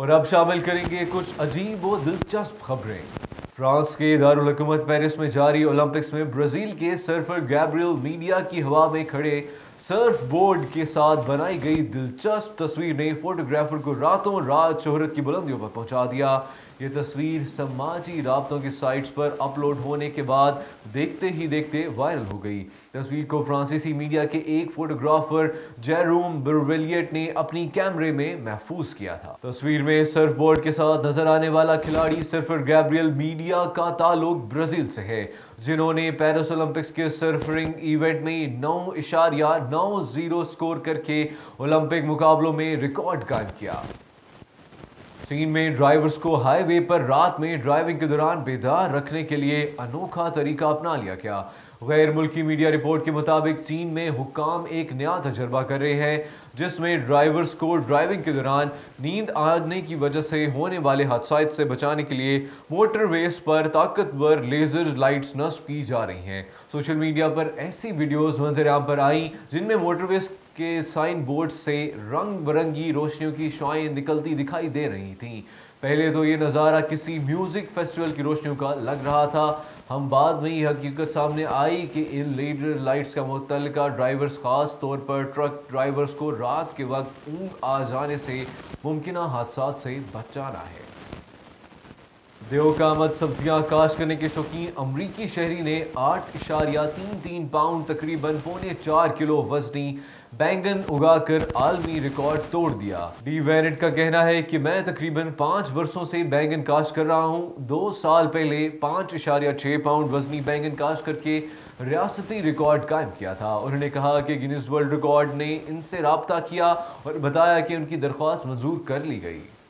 और अब शामिल करेंगे कुछ अजीब व दिलचस्प खबरें। फ्रांस के दारुल हुकूमत पेरिस में जारी ओलंपिक्स में ब्राजील के सर्फर गैब्रियल मीडिया की हवा में खड़े सर्फ बोर्ड के साथ बनाई गई दिलचस्प तस्वीर ने फोटोग्राफर को रातों रात शोहरत की बुलंदियों पर पहुंचा दिया। ये तस्वीर समाजी राब्तों की साइट्स पर अपलोड होने के बाद देखते ही देखते वायरल हो गई। तस्वीर को फ्रांसीसी मीडिया के एक फोटोग्राफर जेरोम बर्वेलिएट ने अपनी कैमरे में महफूज किया था। तस्वीर में सर्फ बोर्ड के साथ नजर आने वाला खिलाड़ी सर्फर गैब्रियल मीडिया का ताल्लुक ब्राजील से है, जिन्होंने पेरिस ओलंपिक्स के सर्फरिंग इवेंट में 9.90 स्कोर करके ओलंपिक मुकाबलों में रिकॉर्ड कायम किया। चीन में ड्राइवर्स को हाईवे पर रात में ड्राइविंग के दौरान बेदार रखने के लिए अनोखा तरीका अपना लिया गया। गैर मुल्की मीडिया रिपोर्ट के मुताबिक चीन में हुक्काम एक नया तजर्बा कर रहे हैं, जिसमें ड्राइवर्स को ड्राइविंग के दौरान नींद आने की वजह से होने वाले हादसात से बचाने के लिए मोटरवेज पर ताकतवर लेजर लाइट्स नस्ब की जा रही हैं। सोशल मीडिया पर ऐसी वीडियोस मंजर-आम पर आई जिनमें मोटरवेज के साइन बोर्ड से रंग बिरंगी रोशनियों की शुआएं निकलती दिखाई दे रही थीं। पहले तो ये नज़ारा किसी म्यूजिक फेस्टिवल की रोशनियों का लग रहा था। हम बाद में ये हकीकत सामने आई कि इन लेजर लाइट्स का मुतल्लिका ड्राइवर्स खास तौर पर ट्रक ड्राइवर्स को रात के वक्त ऊँग आ जाने से मुमकिना हादसात से बचाना है। देव का आमद सब्जियां काश्त करने के शौकीन अमरीकी शहरी ने 8.33 पाउंड तकरीबन 4.25 किलो वजनी बैंगन उगाकर आलमी रिकॉर्ड तोड़ दिया। डी वेनेट का कहना है कि मैं तकरीबन 5 वर्षों से बैंगन काश्त कर रहा हूं। 2 साल पहले 5.6 पाउंड वजनी बैंगन काश्त करके रियासती रिकॉर्ड कायम किया था। उन्होंने कहा कि गिनीज वर्ल्ड रिकॉर्ड ने इनसे राब्ता किया और बताया कि उनकी दरख्वास्त मंजूर कर ली गई।